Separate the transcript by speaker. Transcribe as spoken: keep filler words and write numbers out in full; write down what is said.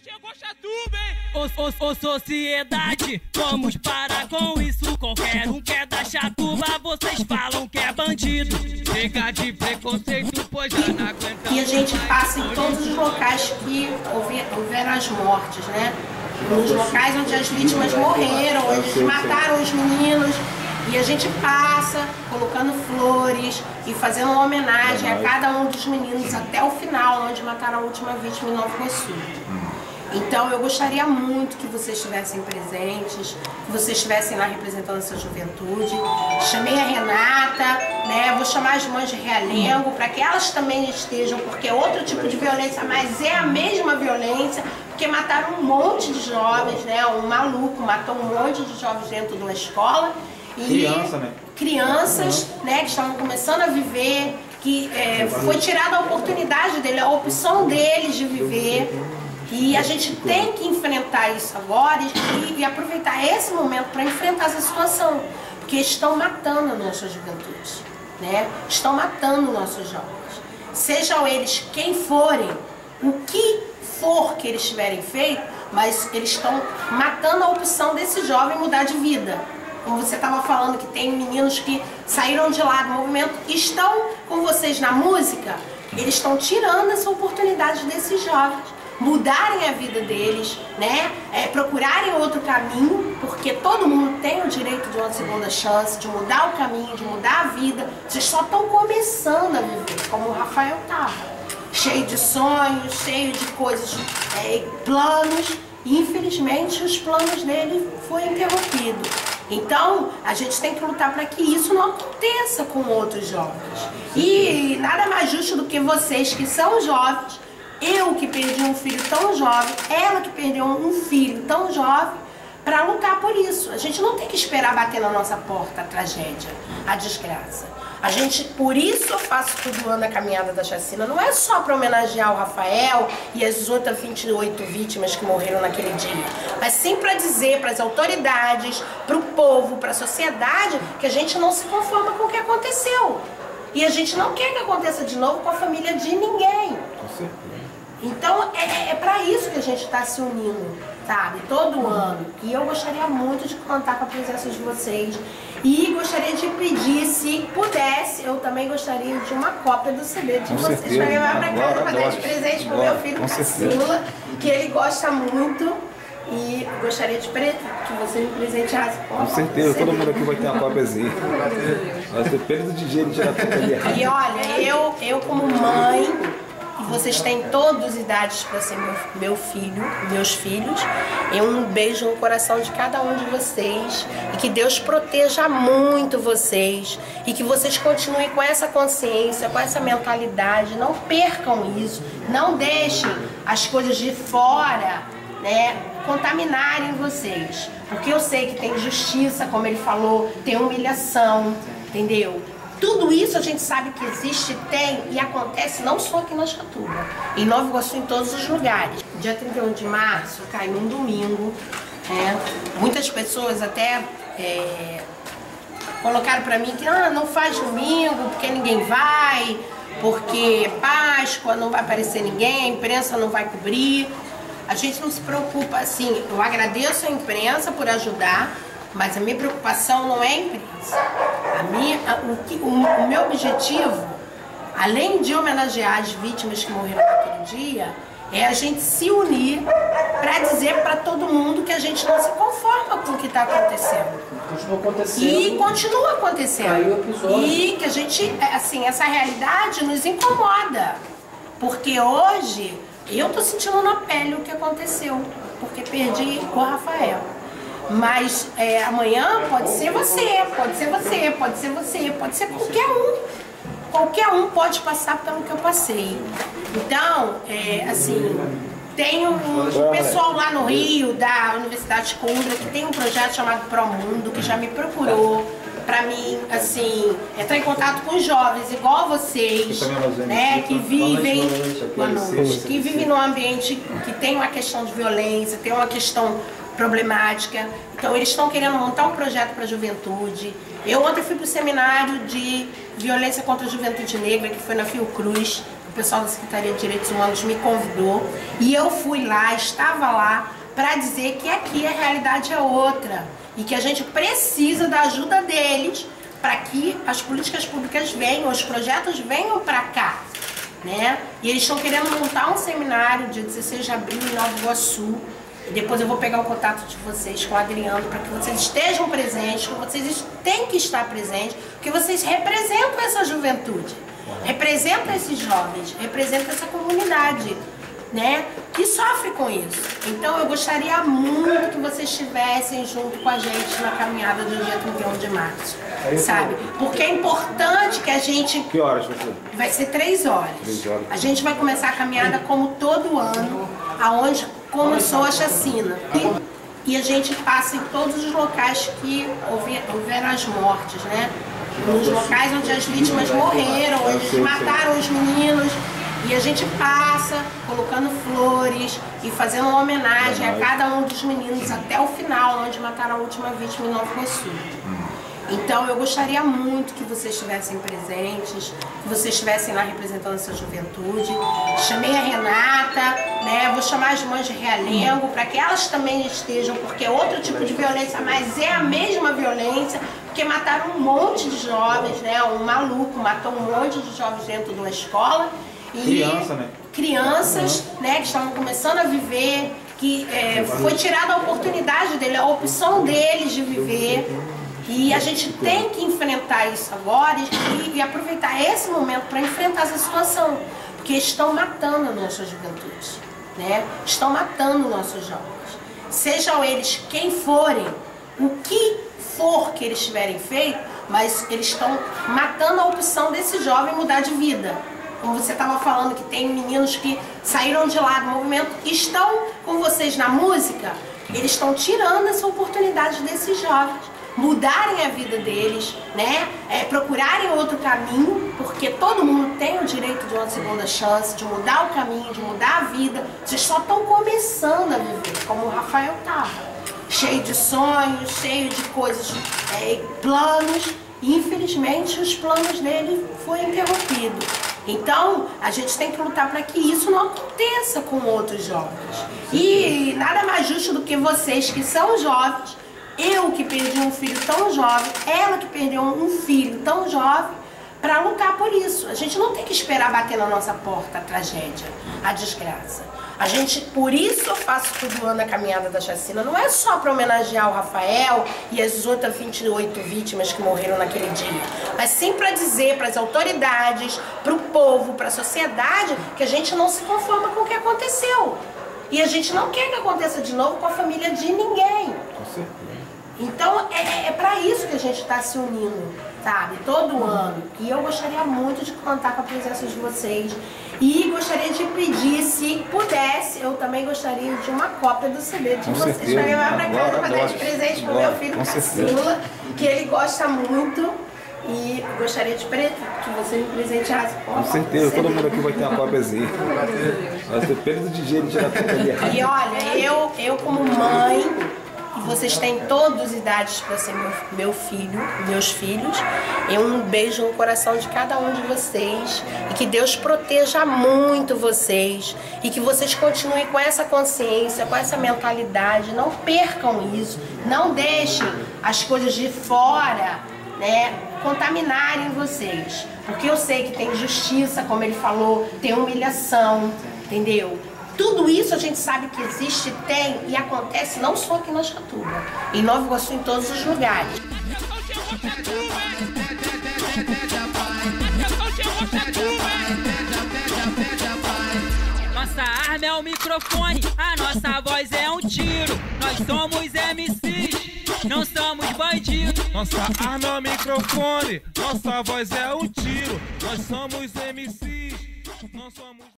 Speaker 1: chegou chatuba, hein? Ô, ô, ô, sociedade, vamos parar com isso. Qualquer um quer dar chatuba, vocês falam que é bandido. Chega de preconceito, pois já não aguenta.
Speaker 2: E a gente passa em todos os locais que houver, houveram as mortes, né? Nos locais onde as vítimas morreram, onde eles mataram os meninos. E a gente passa colocando flores e fazendo uma homenagem a cada um dos meninos até o final, onde mataram a última vítima em Nova Iguaçu. Então eu gostaria muito que vocês estivessem presentes, que vocês estivessem lá representando essa juventude. Chamei a Renata, né? Vou chamar as mães de Realengo para que elas também estejam, porque é outro tipo de violência, mas é a mesma violência, porque mataram um monte de jovens, né? Um maluco matou um monte de jovens dentro de uma escola. E
Speaker 3: Criança, né?
Speaker 2: crianças, uhum. né, que estavam começando a viver, que é, foi tirada a oportunidade dele, a opção deles de viver. E a gente tem que enfrentar isso agora e, e aproveitar esse momento para enfrentar essa situação. Porque estão matando a nossa juventude, né? Estão matando nossos jovens. Sejam eles quem forem, o que for que eles tiverem feito, mas eles estão matando a opção desse jovem mudar de vida. Como você estava falando, que tem meninos que saíram de lá do movimento, estão com vocês na música, eles estão tirando essa oportunidade desses jovens mudarem a vida deles, né? É, procurarem outro caminho, porque todo mundo tem o direito de uma segunda chance, de mudar o caminho, de mudar a vida. Vocês só estão começando a viver, como o Rafael estava, cheio de sonhos, cheio de coisas, é, planos, e infelizmente os planos dele foram interrompidos. Então, a gente tem que lutar para que isso não aconteça com outros jovens. E nada mais justo do que vocês que são jovens, eu que perdi um filho tão jovem, ela que perdeu um filho tão jovem, para lutar por isso. A gente não tem que esperar bater na nossa porta a tragédia, a desgraça. A gente, por isso eu faço todo ano a caminhada da chacina, não é só para homenagear o Rafael e as outras vinte e oito vítimas que morreram naquele dia, mas sim para dizer para as autoridades, para o povo, para a sociedade, que a gente não se conforma com o que aconteceu. E a gente não quer que aconteça de novo com a família de ninguém.
Speaker 3: Com certeza.
Speaker 2: Então é, é para isso que a gente está se unindo, sabe? Todo ano. E eu gostaria muito de contar com a presença de vocês. E gostaria de pedir, se pudesse, eu também gostaria de uma cópia do C D de
Speaker 3: com
Speaker 2: vocês para levar para casa, para dar de presente para o meu filho caçula, que ele gosta muito. E gostaria de que você me presenteasse com
Speaker 3: Com certeza, todo mundo aqui vai ter uma cópiazinha. Vai ter pena do D J de tirar tudo ali.
Speaker 2: E olha, eu, eu como mãe, e vocês têm todas idades para ser meu, meu filho, meus filhos, eu um beijo no coração de cada um de vocês e que Deus proteja muito vocês e que vocês continuem com essa consciência, com essa mentalidade, não percam isso, não deixem as coisas de fora, né, contaminarem vocês, porque eu sei que tem injustiça, como ele falou, tem humilhação, entendeu? Tudo isso a gente sabe que existe, tem e acontece não só aqui na Chatuba, em Nova Iguaçu, em todos os lugares. Dia trinta e um de março cai num domingo, né? Muitas pessoas até é, colocaram pra mim que ah, não faz domingo porque ninguém vai, porque Páscoa não vai aparecer ninguém, a imprensa não vai cobrir. A gente não se preocupa assim, eu agradeço a imprensa por ajudar, mas a minha preocupação não é a imprensa. A minha, a, o, que, o, o meu objetivo, além de homenagear as vítimas que morreram naquele dia, é a gente se unir para dizer para todo mundo que a gente não se conforma com o que está acontecendo.
Speaker 4: Continua acontecendo.
Speaker 2: E continua acontecendo. E que a gente, assim, essa realidade nos incomoda. Porque hoje eu tô sentindo na pele o que aconteceu, porque perdi o Rafael. Mas é, amanhã pode ser você, pode ser você, pode ser você, pode ser qualquer um. Qualquer um pode passar pelo que eu passei. Então, é, assim, tem um, um pessoal lá no Rio, da Universidade Coimbra, que tem um projeto chamado Promundo, que já me procurou para mim, assim, entrar em contato com jovens igual vocês, né, que vivem, boa noite, que vivem num ambiente que tem uma questão de violência, tem uma questão problemática. Então eles estão querendo montar um projeto para a juventude. Eu ontem fui para o seminário de violência contra a juventude negra, que foi na Fiocruz, pessoal da Secretaria de Direitos Humanos me convidou e eu fui lá, estava lá para dizer que aqui a realidade é outra e que a gente precisa da ajuda deles para que as políticas públicas venham, os projetos venham para cá, né? E eles estão querendo montar um seminário dia dezesseis de abril em Nova Iguaçu. E depois eu vou pegar o contato de vocês com o Adriano para que vocês estejam presentes, que vocês têm que estar presentes, porque vocês representam essa juventude, representam esses jovens, representam essa comunidade, né, que sofre com isso. Então eu gostaria muito que vocês estivessem junto com a gente na caminhada do dia trinta e um de março, sabe? Porque é importante que a gente...
Speaker 3: Que horas vai ser?
Speaker 2: Vai ser três horas.
Speaker 3: Três horas.
Speaker 2: A gente vai começar a caminhada como todo ano, aonde começou a chacina. E, e a gente passa em todos os locais que houver, houveram as mortes, né? Nos locais onde as vítimas morreram, onde eles mataram os meninos. E a gente passa colocando flores e fazendo uma homenagem a cada um dos meninos até o final, onde mataram a última vítima em Nova Iguaçu. Então eu gostaria muito que vocês estivessem presentes, que vocês estivessem lá representando essa juventude. Chamei a Renata, né? Vou chamar as mães de Realengo para que elas também estejam, porque é outro tipo de violência, mas é a mesma violência, porque mataram um monte de jovens, né? Um maluco matou um monte de jovens dentro de uma escola. E
Speaker 3: Criança, né?
Speaker 2: crianças, uhum. né, que estavam começando a viver, que é, foi tirada a oportunidade dele, a opção deles de viver. E a gente tem que enfrentar isso agora e, e aproveitar esse momento para enfrentar essa situação. Porque estão matando a nossa juventude, né? Estão matando nossos jovens. Sejam eles quem forem, o que for que eles tiverem feito, mas eles estão matando a opção desse jovem mudar de vida. Como você estava falando, que tem meninos que saíram de lá do movimento e estão com vocês na música, eles estão tirando essa oportunidade desses jovens mudarem a vida deles, né? É, procurarem outro caminho, porque todo mundo tem o direito de uma segunda chance, de mudar o caminho, de mudar a vida. Vocês só estão começando a viver, como o Rafael estava, cheio de sonhos, cheio de coisas, é, planos. E, infelizmente, os planos dele foram interrompidos. Então, a gente tem que lutar para que isso não aconteça com outros jovens. E nada mais justo do que vocês que são jovens, eu que perdi um filho tão jovem, ela que perdeu um filho tão jovem, para lutar por isso. A gente não tem que esperar bater na nossa porta a tragédia, a desgraça. A gente, por isso eu faço todo ano a caminhada da chacina, não é só para homenagear o Rafael e as outras vinte e oito vítimas que morreram naquele dia, mas sim para dizer para as autoridades, para o povo, para a sociedade, que a gente não se conforma com o que aconteceu. E a gente não quer que aconteça de novo com a família de ninguém.
Speaker 3: Com certeza.
Speaker 2: Então é, é para isso que a gente está se unindo, sabe? Todo ano. E eu gostaria muito de contar com a presença de vocês. E gostaria de pedir, se pudesse, eu também gostaria de uma cópia do C D de
Speaker 3: com
Speaker 2: vocês para levar para casa, para dar de presente para o meu filho caçula, que ele gosta muito. E gostaria de pre... que você me presenteasse com a
Speaker 3: Com certeza, todo mundo aqui vai ter uma cópiazinha. Vai ter perda de dinheiro de ali.
Speaker 2: E olha, eu, eu como mãe, e vocês têm todas idades para ser meu, meu filho, meus filhos, eu um beijo no coração de cada um de vocês. E que Deus proteja muito vocês. E que vocês continuem com essa consciência, com essa mentalidade. Não percam isso. Não deixem as coisas de fora, né, contaminarem vocês, porque eu sei que tem justiça, como ele falou, tem humilhação, entendeu? Tudo isso a gente sabe que existe, tem e acontece não só aqui na Chatuba, em Nova Iguaçu, em todos os lugares.
Speaker 1: Nossa arma é o microfone, a nossa voz é um tiro. Nós somos M Cs, não somos bandidos.
Speaker 4: Nossa arma é o microfone, nossa voz é um tiro. Nós somos M Cs, não somos